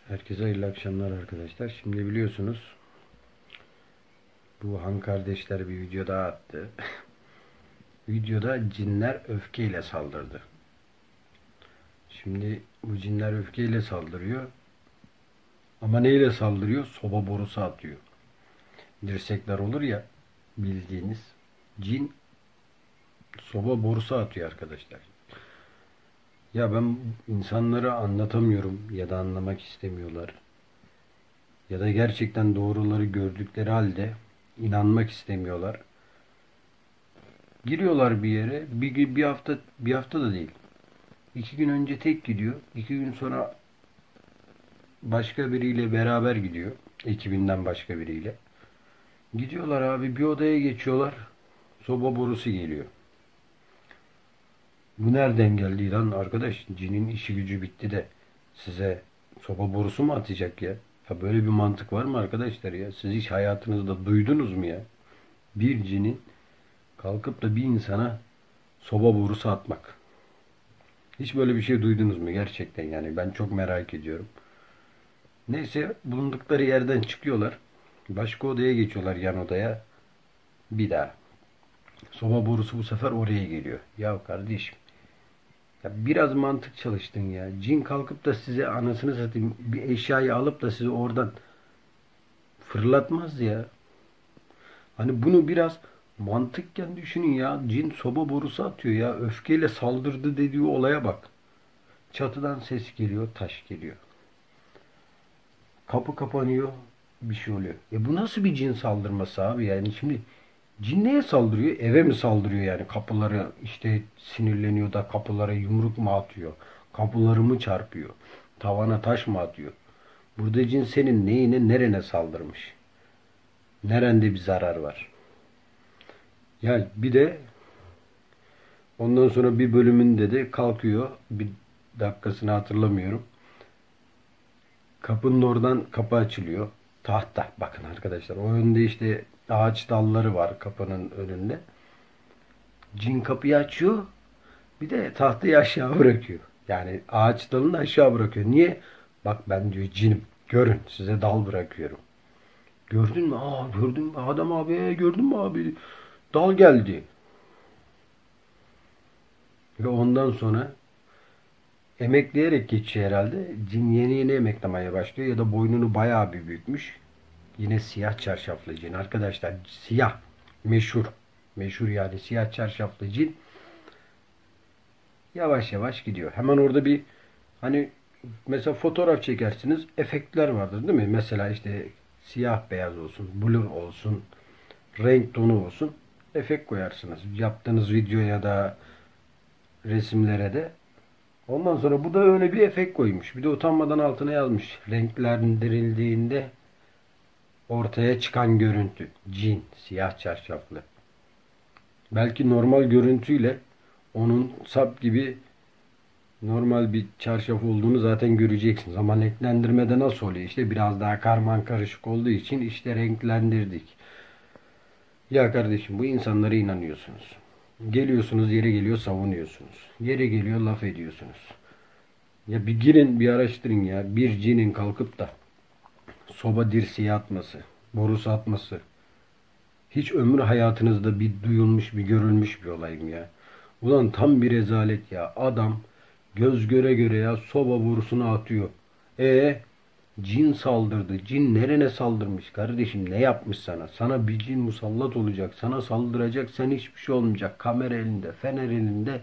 Herkese hayırlı akşamlar arkadaşlar. Şimdi biliyorsunuz bu Han kardeşler bir video daha attı. Videoda cinler öfkeyle saldırdı. Şimdi bu cinler öfkeyle saldırıyor. Ama neyle saldırıyor? Soba borusu atıyor. Dirsekler olur ya, bildiğiniz. Cin soba borusu atıyor arkadaşlar. Ya ben insanlara anlatamıyorum ya da anlamak istemiyorlar. Ya da gerçekten doğruları gördükleri halde inanmak istemiyorlar. Giriyorlar bir yere. Bir hafta da değil. 2 gün önce tek gidiyor. 2 gün sonra başka biriyle beraber gidiyor. Ekibinden başka biriyle. Gidiyorlar abi, bir odaya geçiyorlar. Soba borusu geliyor. Bu nereden geldi lan arkadaş? Cinin işi gücü bitti de size soba borusu mu atacak ya? Ya böyle bir mantık var mı arkadaşlar ya? Siz hiç hayatınızda duydunuz mu ya? Bir cinin kalkıp da bir insana soba borusu atmak. Hiç böyle bir şey duydunuz mu gerçekten, yani ben çok merak ediyorum. Neyse, bulundukları yerden çıkıyorlar. Başka odaya geçiyorlar, yan odaya. Bir daha. Soba borusu bu sefer oraya geliyor. Ya kardeşim, ya biraz mantık çalıştın ya. Cin kalkıp da size, anasını satayım, bir eşyayı alıp da sizi oradan fırlatmaz ya. Hani bunu biraz mantıkken düşünün ya. Cin soba borusu atıyor ya. Öfkeyle saldırdı dediği olaya bak. Çatıdan ses geliyor, taş geliyor. Kapı kapanıyor, bir şey oluyor. Bu nasıl bir cin saldırması abi? Yani şimdi cin neye saldırıyor? Eve mi saldırıyor yani? Kapıları işte sinirleniyor da kapılara yumruk mu atıyor? Kapıları mı çarpıyor? Tavana taş mı atıyor? Burada cin senin neyine, nerene saldırmış? Nerende bir zarar var? Ya bir de ondan sonra bir bölümünde de kalkıyor. Bir dakikasını hatırlamıyorum. Kapının oradan kapı açılıyor. Tahta. Bakın arkadaşlar, o önde işte ağaç dalları var kapının önünde. Cin kapıyı açıyor. Bir de tahtayı aşağı bırakıyor. Yani ağaç dalını aşağı bırakıyor. Niye? Bak ben diyor cinim. Görün, size dal bırakıyorum. Gördün mü? Aa, gördün mü adam abi? Gördün mü abi? Dal geldi. Ve ondan sonra emekleyerek geçiyor herhalde. Cin yeni yeni emeklemeye başlıyor ya da boynunu bayağı bir büyütmüş. Yine siyah çarşaflı cin. Arkadaşlar siyah. Meşhur. Meşhur yani siyah çarşaflı cin. Yavaş yavaş gidiyor. Hemen orada bir, hani mesela fotoğraf çekersiniz. Efektler vardır değil mi? Mesela işte siyah beyaz olsun. Blur olsun. Renk tonu olsun. Efekt koyarsınız. Yaptığınız video ya da resimlere de. Ondan sonra bu da öyle bir efekt koymuş. Bir de utanmadan altına yazmış. Renklendirildiğinde ortaya çıkan görüntü. Cin, siyah çarşaflı. Belki normal görüntüyle onun sap gibi normal bir çarşaf olduğunu zaten göreceksiniz. Ama renklendirmede nasıl oluyor? İşte biraz daha karman karışık olduğu için işte renklendirdik. Ya kardeşim, bu insanlara inanıyorsunuz. Geliyorsunuz, yere geliyor savunuyorsunuz. Yere geliyor laf ediyorsunuz. Ya bir girin, bir araştırın ya. Bir cinin kalkıp da soba dirseği atması, borusu atması hiç ömrü hayatınızda bir duyulmuş, bir görülmüş bir olay mı ya? Ulan tam bir rezalet ya. Adam göz göre göre ya soba borusunu atıyor. Cin saldırdı. Cin nerene saldırmış kardeşim? Ne yapmış sana? Sana bir cin musallat olacak. Sana saldıracak. Sen hiçbir şey olmayacak. Kamera elinde, fener elinde.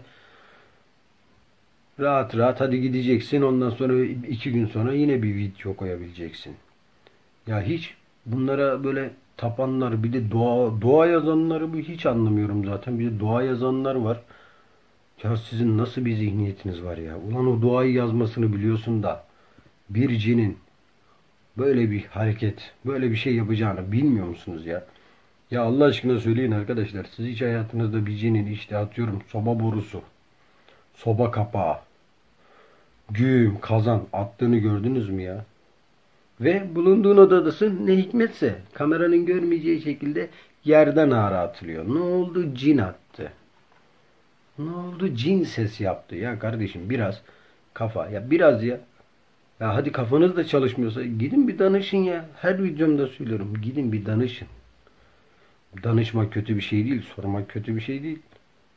Rahat rahat hadi gideceksin. Ondan sonra 2 gün sonra yine bir video koyabileceksin. Ya hiç bunlara böyle tapanlar, bir de dua yazanları bu hiç anlamıyorum zaten. Bir de dua yazanlar var. Ya sizin nasıl bir zihniyetiniz var ya? Ulan o duayı yazmasını biliyorsun da bir cinin böyle bir hareket, böyle bir şey yapacağını bilmiyor musunuz ya? Ya Allah aşkına söyleyin arkadaşlar. Siz hiç hayatınızda bir cinin işte atıyorum soba borusu, soba kapağı, güğüm, kazan attığını gördünüz mü ya? Ve bulunduğun odadasın, ne hikmetse kameranın görmeyeceği şekilde yerden ağrı atılıyor. Ne oldu? Cin attı. Ne oldu? Cin ses yaptı. Ya kardeşim biraz kafa. Ya biraz ya. Ya hadi kafanız da çalışmıyorsa gidin bir danışın ya. Her videomda söylüyorum. Gidin bir danışın. Danışmak kötü bir şey değil. Sormak kötü bir şey değil.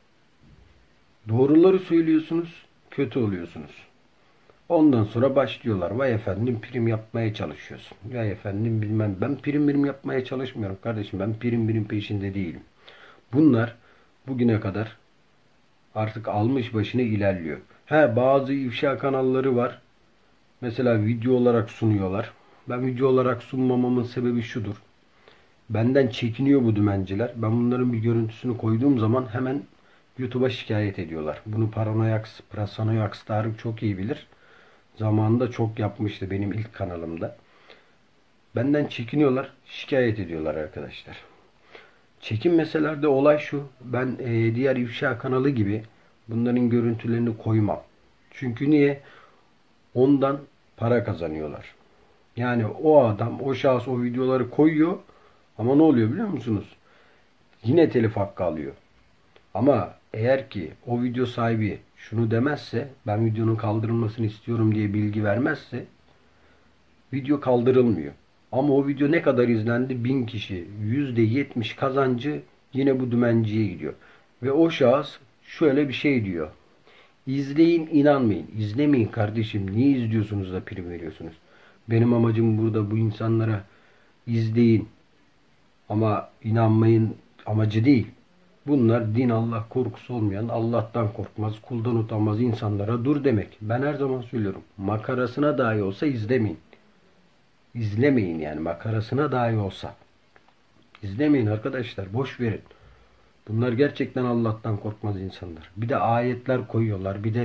Doğruları söylüyorsunuz. Kötü oluyorsunuz. Ondan sonra başlıyorlar. Vay efendim prim yapmaya çalışıyorsun. Vay efendim bilmem. Ben prim yapmaya çalışmıyorum kardeşim. Ben prim peşinde değilim. Bunlar bugüne kadar artık almış başını ilerliyor. Bazı ifşa kanalları var. Mesela video olarak sunuyorlar. Ben video olarak sunmamamın sebebi şudur. Benden çekiniyor bu dümenciler. Ben bunların bir görüntüsünü koyduğum zaman hemen YouTube'a şikayet ediyorlar. Bunu Prasanoyax Tarık çok iyi bilir. Zamanında çok yapmıştı benim ilk kanalımda. Benden çekiniyorlar, şikayet ediyorlar arkadaşlar. Çekinmeseler de olay şu. Ben diğer ifşa kanalı gibi bunların görüntülerini koymam. Çünkü niye? Ondan para kazanıyorlar. Yani o adam, o şahıs o videoları koyuyor ama ne oluyor biliyor musunuz? Yine telif hakkı alıyor. Ama eğer ki o video sahibi şunu demezse, ben videonun kaldırılmasını istiyorum diye bilgi vermezse video kaldırılmıyor. Ama o video ne kadar izlendi? 1000 kişi. %70 kazancı yine bu dümenciye gidiyor. Ve o şahıs şöyle bir şey diyor. İzleyin, inanmayın. İzlemeyin kardeşim. Niye izliyorsunuz da prim veriyorsunuz? Benim amacım burada bu insanlara izleyin ama inanmayın amacı değil. Bunlar din Allah korkusu olmayan, Allah'tan korkmaz, kuldan utanmaz insanlara dur demek. Ben her zaman söylüyorum. Makarasına dahi olsa izlemeyin. İzlemeyin yani makarasına dahi olsa. İzlemeyin arkadaşlar. Boş verin. Bunlar gerçekten Allah'tan korkmaz insanlar. Bir de ayetler koyuyorlar. Bir de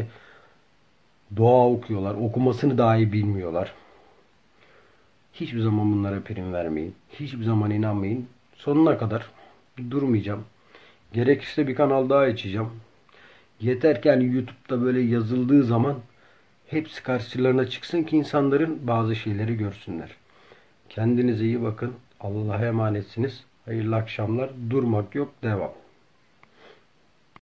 dua okuyorlar. Okumasını dahi bilmiyorlar. Hiçbir zaman bunlara prim vermeyin. Hiçbir zaman inanmayın. Sonuna kadar durmayacağım. Gerekirse bir kanal daha açacağım. Yeter ki hani YouTube'da böyle yazıldığı zaman hepsi karşılarına çıksın ki insanların bazı şeyleri görsünler. Kendinize iyi bakın. Allah'a emanetsiniz. Hayırlı akşamlar. Durmak yok. Devam.